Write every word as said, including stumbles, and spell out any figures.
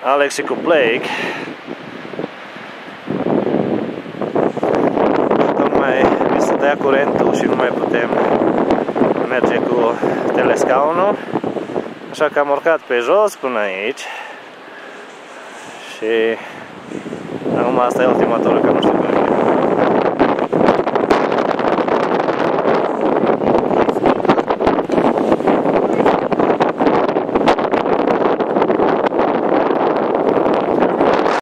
Alex și cu Blake. Tocmai mi se dea curentul și nu mai putem merge cu telescaunul, așa că am urcat pe jos până aici și acum asta e ultima tură, că nu știu cum